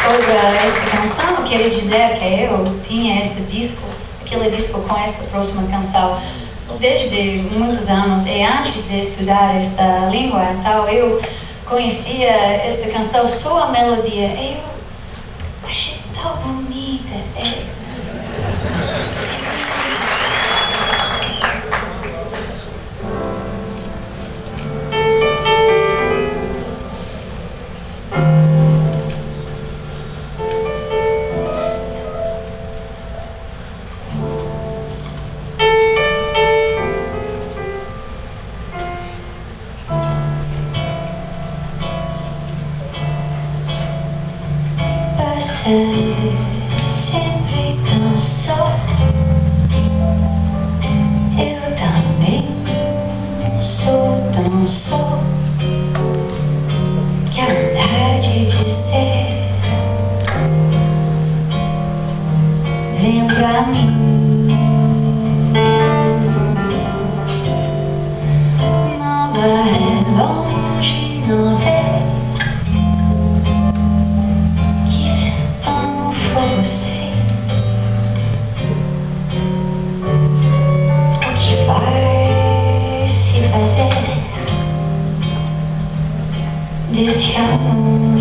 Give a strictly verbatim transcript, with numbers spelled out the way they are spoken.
sobre esta canção, eu queria dizer que eu tinha este disco, aquele disco com esta próxima canção, desde muitos anos, e antes de estudar esta língua, então eu conhecia esta canção, só a melodia, eu achei tão bonita. É... Sempre tão só, eu também sou tão só, que a vontade de ser vem pra mim. Nova é longe, nova é você. O que vai se fazer desse amor?